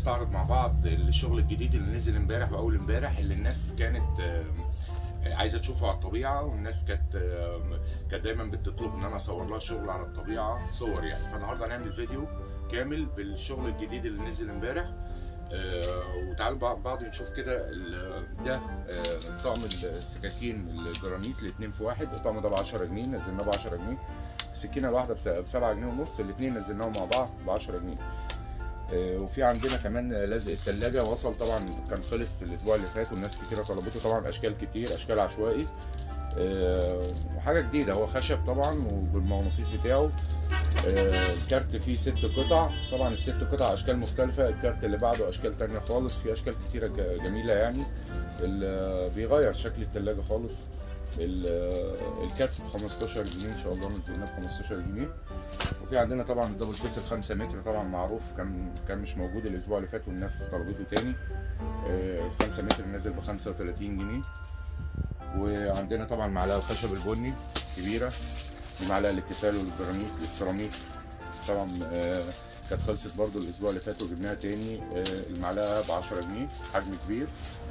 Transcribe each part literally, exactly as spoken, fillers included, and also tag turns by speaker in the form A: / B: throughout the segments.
A: هنستعرض مع بعض الشغل الجديد اللي نزل امبارح واول امبارح، اللي الناس كانت عايزه تشوفه على الطبيعه، والناس كانت كانت دايما بتطلب ان انا اصور لها شغل على الطبيعه صور يعني. فالنهارده هنعمل فيديو كامل بالشغل الجديد اللي نزل امبارح. وتعالوا بعض نشوف كده. ده طقم السكاكين الجرانيت الاثنين في واحد. الطقم ده ب عشرة جنيه، نزلناه ب عشرة جنيه. السكينه الواحده ب سبعة جنيه ونص، الاثنين نزلناهم مع بعض ب عشرة جنيه. وفي عندنا كمان لزق الثلاجه، وصل طبعا، كان خلص الاسبوع اللي فات والناس كتيره طلبته. طبعا اشكال كتير، اشكال عشوائي وحاجه جديده. هو خشب طبعا وبالمغناطيس بتاعه. الكارت فيه ست قطع، طبعا الست قطع اشكال مختلفه. الكارت اللي بعده اشكال تانية خالص، في اشكال كتيره جميله يعني. بيغير شكل الثلاجه خالص. الكارت ب خمستاشر جنيه ان شاء الله، نزلناه ب خمستاشر جنيه. وفي عندنا طبعا الدبل كيسل خمسة متر، طبعا معروف، كان كان مش موجود الاسبوع اللي فات والناس طلبته تاني. ال خمسة متر نازل ب خمسة وتلاتين جنيه. وعندنا طبعا معلقه الخشب البني كبيره، المعلقه للكتال والجرانيت للسيراميك. طبعا كانت خلصت برضو الاسبوع اللي فات وجبناها تاني. المعلقه ب عشرة جنيه، حجم كبير.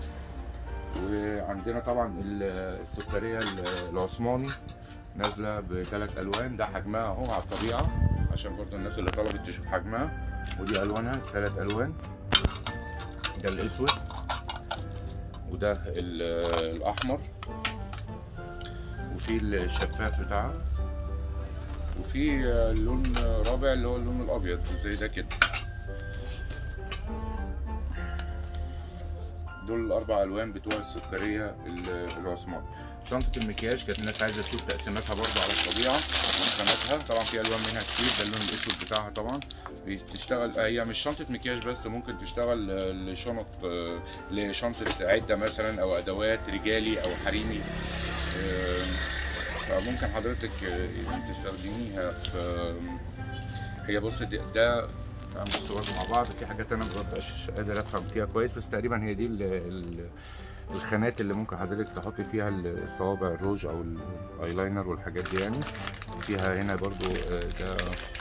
A: وعندنا طبعا السكريه العثماني نازله بثلاث الوان. ده حجمها اهو على الطبيعه، عشان برضو الناس اللي طلبت تشوف حجمها. ودي الوانها ثلاث الوان، ده الاسود وده الاحمر، وفي الشفاف بتاعها، وفي اللون رابع اللي هو اللون الابيض زي ده كده. دول الاربع الوان بتوع السكريه العثماني. شنطه المكياج كانت الناس عايزه تشوف تقسيماتها برضو على الطبيعه وخاماتها. طبعا في الوان منها كتير. ده اللون الاسود بتاعها طبعا. بتشتغل، هي مش شنطه مكياج بس، ممكن تشتغل لشنط، لشنطه عده مثلا، او ادوات رجالي او حريمي. فممكن حضرتك تستخدميها في. هي بص، ده هنبص برضه مع بعض. في حاجات انا مبقاش قادر افهم فيها كويس، بس تقريبا هي دي ال ال الخانات اللي ممكن حضرتك تحطي فيها الصوابع الروج او الايلاينر والحاجات دي يعني. فيها هنا برضو ده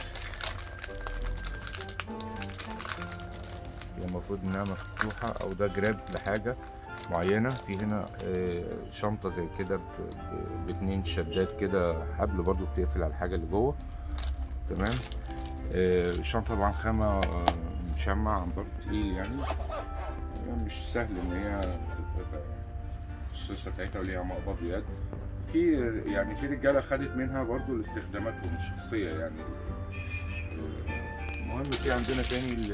A: هي المفروض انها مفتوحه، او ده جراب لحاجه معينه. في هنا شنطه زي كده باتنين شدات كده، حبل برضو بتقفل على الحاجه اللي جوه. تمام. الشنطه طبعا خامه مشمع برضو تقيل يعني، مش سهل ان هي السوسه بتاعتها وليها مقبض يد. في يعني في رجاله خدت منها برضو لاستخداماتهم الشخصيه يعني. المهم في عندنا تاني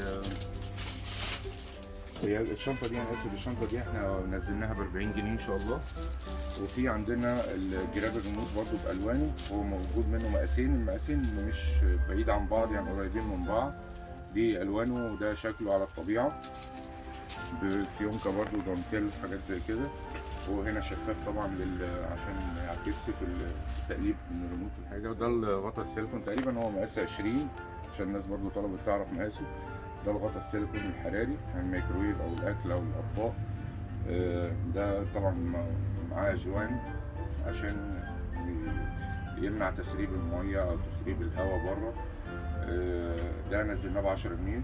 A: هي الشنطه دي، انا اسف، الشنطه دي احنا نزلناها ب أربعين جنيه ان شاء الله. وفي عندنا الجراب الريموت برضو بالوانه، هو موجود منه مقاسين. المقاسين مش بعيد عن بعض يعني، قريبين من بعض. دي الوانه وده شكله على الطبيعه، بفيونكه برضو، دانتيل، حاجات زي كده. وهنا شفاف طبعا لل عشان ما يعكسش في التقليب من الريموت والحاجه. وده الغطا السيليكون، تقريبا هو مقاس عشرين عشان الناس برضو طلبت تعرف مقاسه. ده الغطا السيليكون الحراري، يعني الميكروويف او الاكل او الاطباق. ده طبعا معاه جوان عشان يمنع تسريب الميه او تسريب الهواء بره. ده نزلناه ب عشرة جنيه.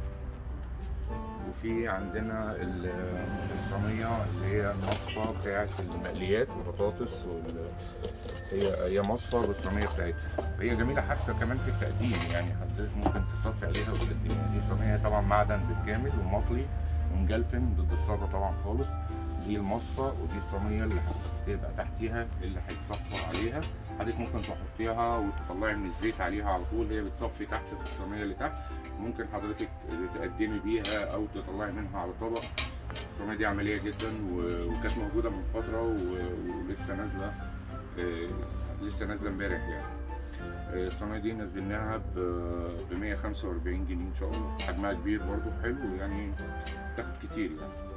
A: وفي عندنا الصينيه اللي هي المصفى بتاعت المقليات والبطاطس وال... هي هي مصفى بالصينيه بتاعتها. هي جميله حتى كمان في التقديم يعني، حضرتك ممكن تصفي عليها وتقدميها. دي صينيه طبعا معدن بالكامل ومطلي ومجلفن ضد الصدى طبعا خالص. دي المصفى، ودي الصينيه اللي هتبقى تحتيها اللي هيتصفى عليها. حضرتك ممكن تحطيها وتطلعي من الزيت عليها على طول، هي بتصفي تحت في الصينيه اللي تحت. ممكن حضرتك تقدمي بيها او تطلعي منها على طبق. الصينيه دي عمليه جدا وكانت موجوده من فتره ولسه نازله، لسه نازله امبارح يعني. الصينيه دي نزلناها ب مية وخمسة وأربعين جنيه ان شاء الله. حجمها كبير برضو، حلو يعني، تاخد كتير يعني.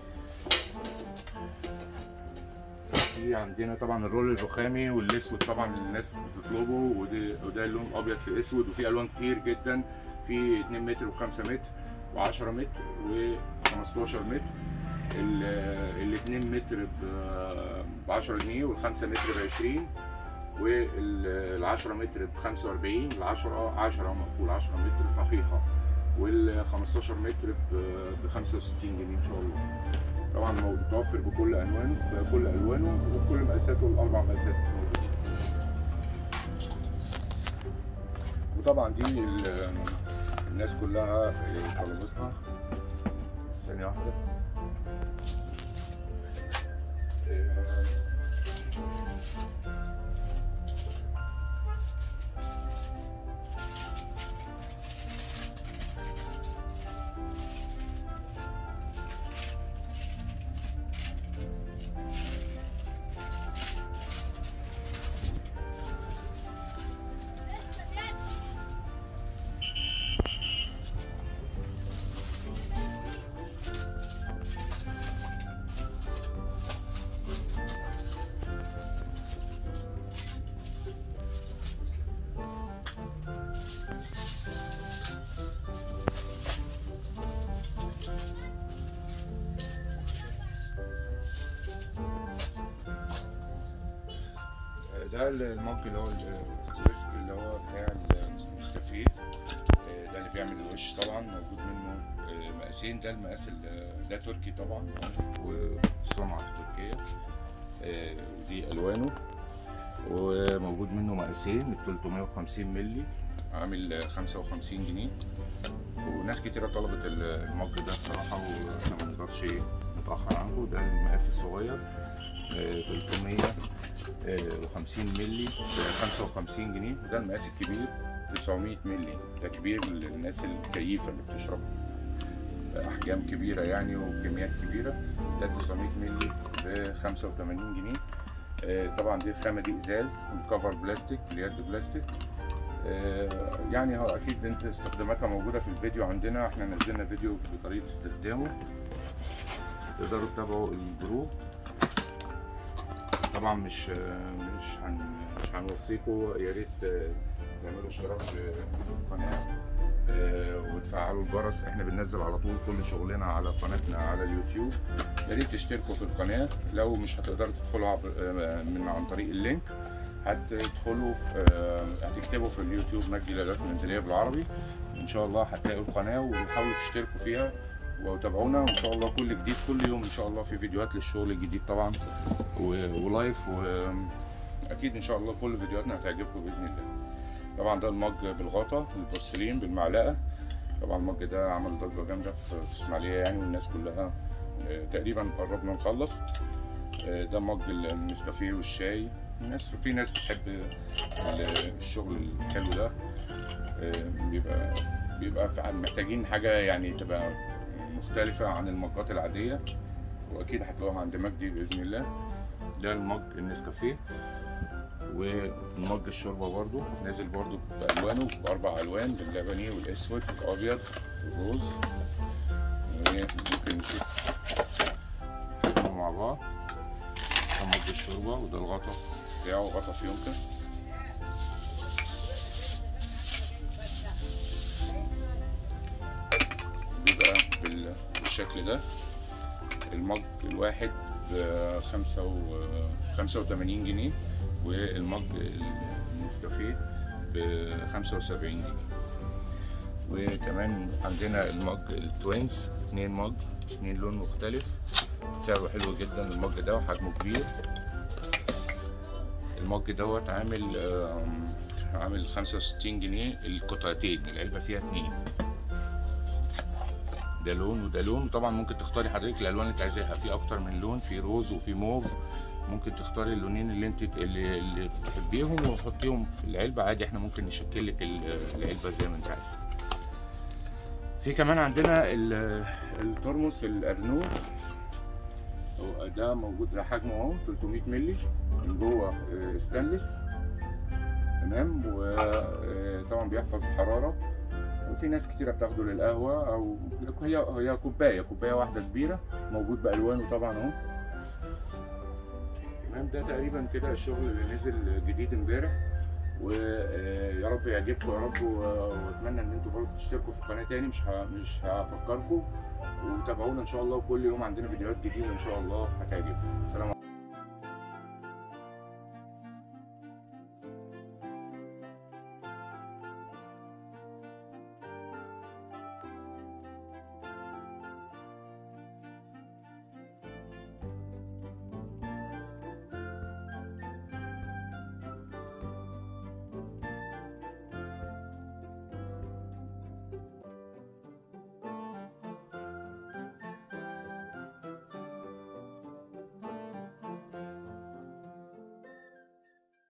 A: في عندنا طبعا الرول الرخامي والاسود طبعا اللي الناس بتطلبه، وده اللون ابيض في اسود. وفي الوان كتير جدا، في اتنين متر وخمسة متر وعشرة متر وخمستاشر متر. ال اتنين متر ب عشرة جنيه، والخمسة متر ب عشرين، والعشرة متر ب خمسة وأربعين. العشرة عشرة مقفول، عشرة متر صحيحه وال خمستاشر متر ب خمسة وستين جنيه ان شاء الله. طبعا متوفر بكل الوانه بكل الوانه وبكل مقاساته، الاربع مقاسات موجودين. وطبعا دي الناس كلها طلبتها. ثانيه واحده. ده المج اللي هو الريسك اللي هو بتاع النسكافيه، ده اللي بيعمل الوش. طبعا موجود منه مقاسين، ده المقاس ده تركي طبعا وصنع في تركيا، ودي الوانه. وموجود منه مقاسين تلتمية وخمسين مللي، عامل خمسة وخمسين جنيه. وناس كتيره طلبت المج ده بصراحه، واحنا ما نقدرش نتاخر عنه. ده المقاس الصغير تلتمية وخمسين مللي ب خمسة وخمسين جنيه. وده المقاس الكبير تسعمية مللي، ده كبير للناس الكيفه اللي بتشرب احجام كبيره يعني وكميات كبيره. ده تسعمية مللي ب خمسة وتمانين جنيه. طبعا دي الخامه دي ازاز والكفر بلاستيك، اليد بلاستيك. يعني هو اكيد انت استخداماتها موجوده في الفيديو عندنا، احنا نزلنا فيديو بطريقه استخدامه، تقدروا تتابعوا الجروب. طبعا مش مش هن مش هنوصيكم، يا ريت تعملوا اشتراك في القناه وتفعلوا الجرس. احنا بننزل على طول كل شغلنا على قناتنا على اليوتيوب. يا ريت تشتركوا في القناه. لو مش هتقدروا تدخلوا من عن طريق اللينك، هتدخلوا هتكتبوا في اليوتيوب مجدي الادوات المنزليه بالعربي، ان شاء الله هتلاقوا القناه، وحاولوا تشتركوا فيها وتابعونا. وان شاء الله كل جديد كل يوم ان شاء الله في فيديوهات للشغل الجديد طبعا ولايف، واكيد ان شاء الله كل فيديوهاتنا هتعجبكم باذن الله. طبعا ده المج بالغطا البورسلين بالمعلقه. طبعا المج ده عمل ضجه جامده في اسماعيليه يعني، والناس كلها تقريبا قربنا نخلص. ده مج النسكافيه والشاي. الناس في ناس بتحب الشغل الحلو ده، بيبقى بيبقى محتاجين حاجه يعني تبقى مختلفه عن المجات العاديه، واكيد هتلاقوها عند مجدي باذن الله. ده المج النسكافيه. ومج الشوربه برضو نازل برضو بالوانه، باربع الوان، باللبني والاسود والابيض والروز. وممكن نشوف مع بعض. ده مج الشوربه، وده الغطا بتاعه غطا فيونكه. بيبقى بالشكل ده. المج الواحد بخمسة خمسة وتمانين جنيه، والمج النسكافيه بخمسة وسبعين جنيه. وكمان عندنا المج التوينز، اتنين مج اتنين لون مختلف، سعره حلو جدا. المج ده وحجمه كبير. المج دوت عامل عامل خمسة وستين جنيه القطعتين، العلبة فيها اتنين. ده لون وده لون. طبعا ممكن تختاري حضرتك الالوان اللي انت عايزاها، في اكتر من لون، في روز وفي موف. ممكن تختاري اللونين اللي انت اللي, اللي تحبيهم وتحطيهم في العلبه عادي. احنا ممكن نشكل لك العلبه زي ما انت عايزه. في كمان عندنا الترمس الارنو، ده موجود، ده حجمه اهو تلتمية مللي، من جوه ستانلس تمام. وطبعا بيحفظ الحراره. وفي ناس كتيرة بتاخده للقهوة، أو هي هي كوباية كوباية واحدة كبيرة، موجود بألوانه طبعا أهو تمام. ده تقريبا كده الشغل اللي نزل جديد امبارح، ويا رب يعجبكم يا رب. وأتمنى إن أنتوا برضه تشتركوا في القناة تاني، مش مش هفكركم، وتابعونا إن شاء الله. وكل يوم عندنا فيديوهات جديدة إن شاء الله هتعجبكم. سلام عليكم.